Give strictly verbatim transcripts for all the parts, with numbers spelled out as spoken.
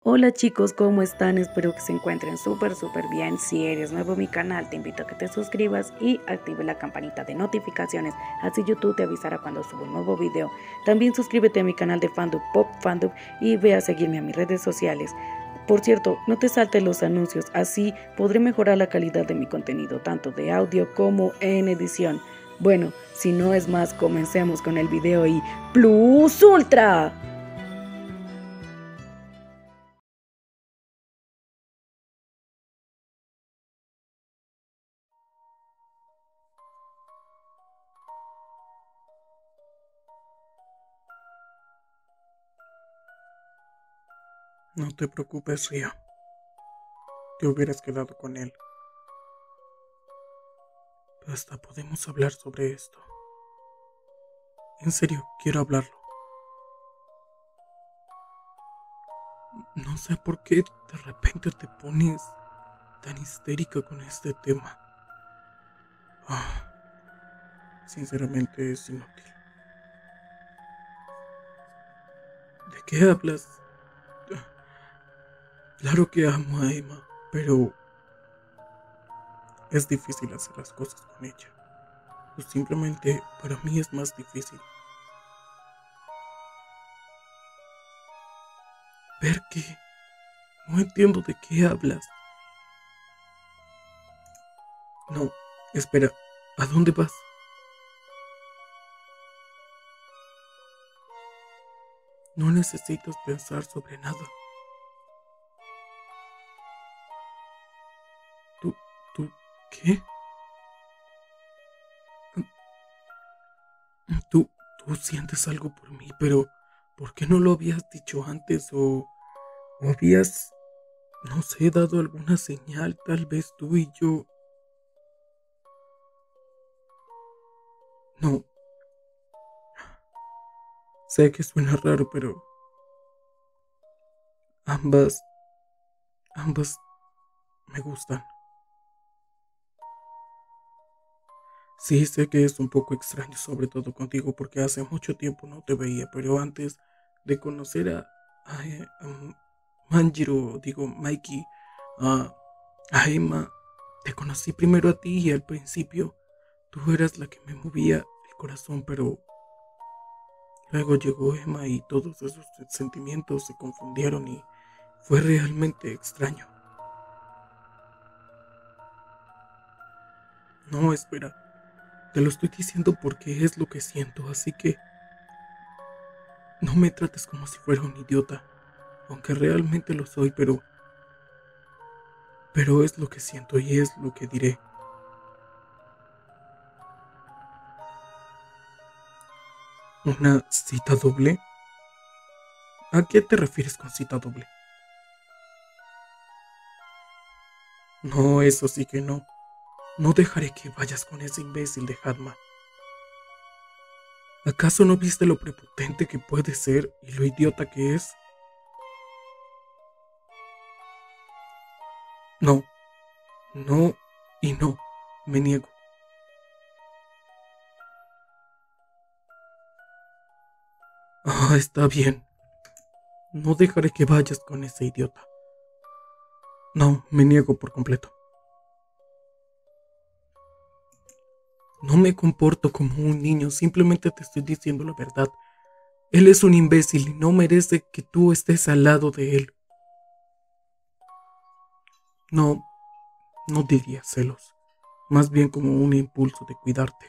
Hola chicos, ¿cómo están? Espero que se encuentren súper súper bien. Si eres nuevo en mi canal, te invito a que te suscribas y active la campanita de notificaciones, así YouTube te avisará cuando suba un nuevo video. También suscríbete a mi canal de Fandub Pop Fandub y ve a seguirme a mis redes sociales. Por cierto, no te saltes los anuncios, así podré mejorar la calidad de mi contenido, tanto de audio como en edición. Bueno, si no es más, comencemos con el video y ¡Plus Ultra! No te preocupes, Río. Te hubieras quedado con él. Basta, podemos hablar sobre esto. En serio, quiero hablarlo. No sé por qué de repente te pones tan histérica con este tema. Ah, sinceramente es inútil. ¿De qué hablas? Claro que amo a Emma, pero es difícil hacer las cosas con ella. O simplemente para mí es más difícil. ¿Ver qué? No entiendo de qué hablas. No, espera, ¿a dónde vas? No necesitas pensar sobre nada. ¿Tú, tú, qué? Tú, tú sientes algo por mí, pero ¿por qué no lo habías dicho antes? O, o habías, no sé, dado alguna señal, tal vez tú y yo. No, sé que suena raro, pero ambas, ambas me gustan. Sí, sé que es un poco extraño, sobre todo contigo, porque hace mucho tiempo no te veía, pero antes de conocer a, a, a Manjiro, digo, Mikey, a, a Emma, te conocí primero a ti y al principio tú eras la que me movía el corazón, pero luego llegó Emma y todos esos sentimientos se confundieron y fue realmente extraño. No, espera, te lo estoy diciendo porque es lo que siento, así que no me trates como si fuera un idiota, aunque realmente lo soy, pero... Pero es lo que siento y es lo que diré. ¿Una cita doble? ¿A qué te refieres con cita doble? No, eso sí que no. No dejaré que vayas con ese imbécil de Hadma. ¿Acaso no viste lo prepotente que puede ser y lo idiota que es? No, no y no. Me niego. Ah, está bien. No dejaré que vayas con ese idiota. No, me niego por completo. No me comporto como un niño, simplemente te estoy diciendo la verdad. Él es un imbécil y no merece que tú estés al lado de él. No, no diría celos, más bien como un impulso de cuidarte.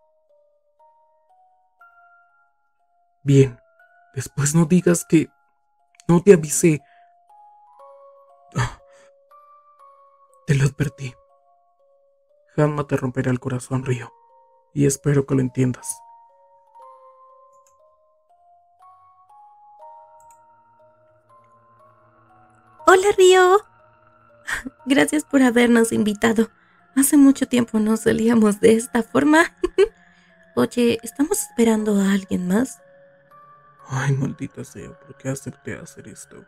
Bien, después no digas que no te avisé. Ah, te lo advertí. Hanma te romperá el corazón, Río, y espero que lo entiendas. Hola Río, gracias por habernos invitado. Hace mucho tiempo no salíamos de esta forma. Oye, ¿estamos esperando a alguien más? Ay, maldita sea, ¿por qué acepté hacer esto?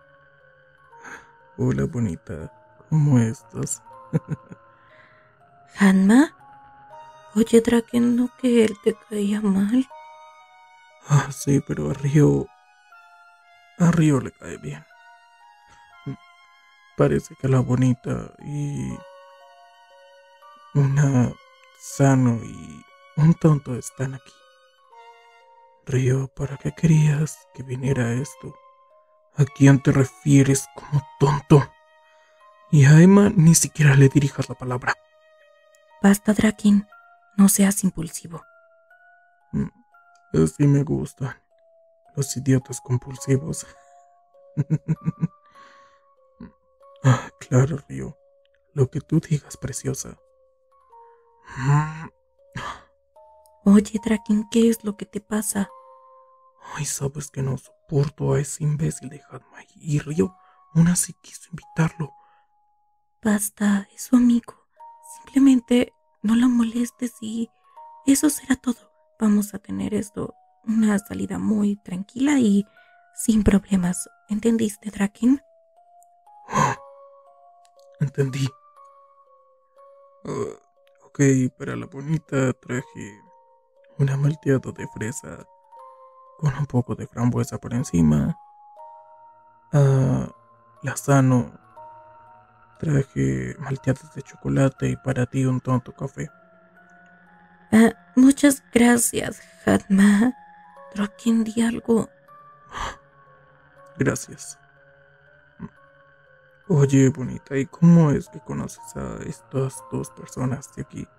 Hola, bonita, ¿cómo estás? ¿Hanma? Oye, Draken, ¿no que él te caía mal? Ah, sí, pero a Río... A Río le cae bien. parece que la bonita y una sano y un tonto están aquí. Río, ¿para qué querías que viniera esto? ¿A quién te refieres como tonto? Y a Emma ni siquiera le dirijas la palabra. Basta, Draken. No seas impulsivo. Mm, Así me gustan los idiotas compulsivos. Ah, claro, Río. Lo que tú digas, preciosa. Oye, Draken, ¿qué es lo que te pasa? Ay, sabes que no soporto a ese imbécil de Hadmai. Y Río aún así quiso invitarlo. Basta, es su amigo. Simplemente no lo molestes y eso será todo. Vamos a tener esto, una salida muy tranquila y sin problemas. ¿Entendiste, Draken? Entendí. Uh, ok, para la bonita traje una malteada de fresa con un poco de frambuesa por encima. A la sano traje malteadas de chocolate y para ti un tonto café. Ah, muchas gracias, Hadma. Draken, di algo. Gracias. Oye, bonita, ¿y cómo es que conoces a estas dos personas de aquí?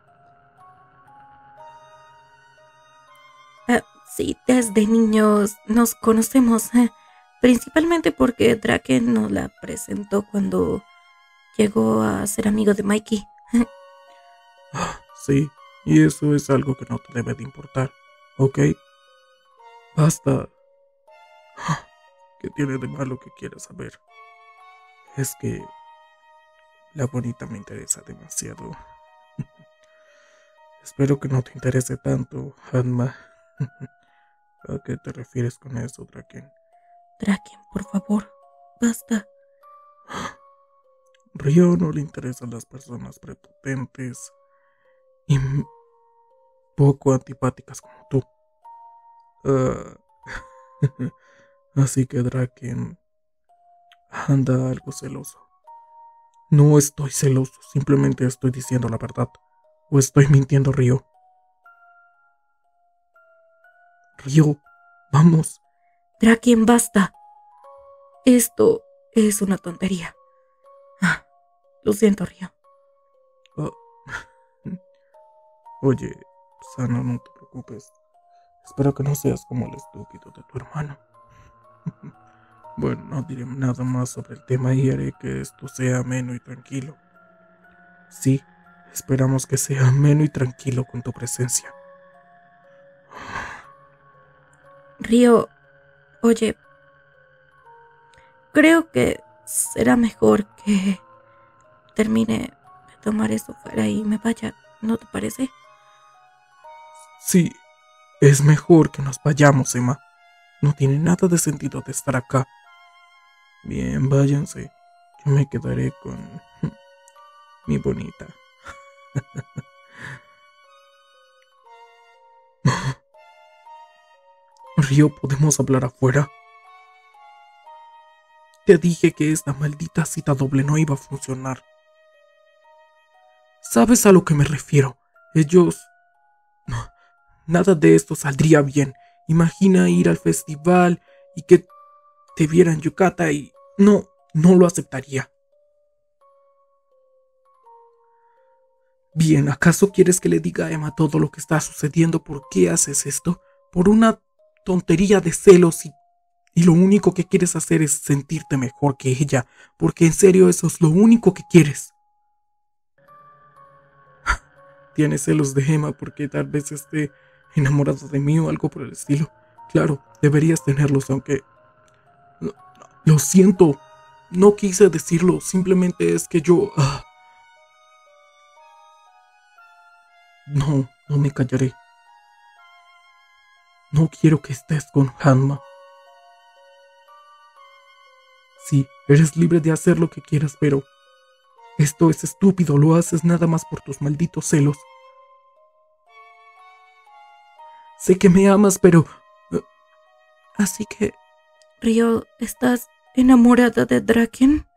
Ah, sí, desde niños nos conocemos, eh, principalmente porque Draken nos la presentó cuando llegó a ser amigo de Mikey. Ah, sí, y eso es algo que no te debe de importar, ¿ok? Basta. Ah, ¿qué tiene de malo que quieras saber? Es que la bonita me interesa demasiado. Espero que no te interese tanto, Hanma. ¿A qué te refieres con eso, Draken? Draken, por favor, basta. Río no le interesan las personas prepotentes y m- poco antipáticas como tú. Ah, así que Draken anda algo celoso. No estoy celoso, simplemente estoy diciendo la verdad. ¿O estoy mintiendo, Río? Río, vamos. Draken, basta. Esto es una tontería. Ah, lo siento, Río. Ah, Oye, Sana, no te preocupes. Espero que no seas como el estúpido de tu hermano. Bueno, no diré nada más sobre el tema y haré que esto sea ameno y tranquilo. Sí, esperamos que sea ameno y tranquilo con tu presencia. Río, oye, creo que será mejor que termine de tomar esto fuera y me vaya, ¿no te parece? Sí, es mejor que nos vayamos, Emma. No tiene nada de sentido de estar acá. Bien, váyanse. Yo me quedaré con mi bonita. Río, ¿podemos hablar afuera? Te dije que esta maldita cita doble no iba a funcionar. ¿Sabes a lo que me refiero? Ellos... No, nada de esto saldría bien. Imagina ir al festival y que te vieran Yukata y... No, no lo aceptaría. Bien, ¿acaso quieres que le diga a Emma todo lo que está sucediendo? ¿Por qué haces esto? Por una tontería de celos y, y lo único que quieres hacer es sentirte mejor que ella, porque en serio eso es lo único que quieres. Tienes celos de Emma porque tal vez esté enamorado de mí o algo por el estilo. Claro, deberías tenerlos, aunque... No, lo siento, no quise decirlo, simplemente es que yo... ah, No, no me callaré. No quiero que estés con Hanma. Sí, eres libre de hacer lo que quieras, pero... Esto es estúpido, lo haces nada más por tus malditos celos. Sé que me amas, pero... Así que, Río, ¿estás enamorada de Draken?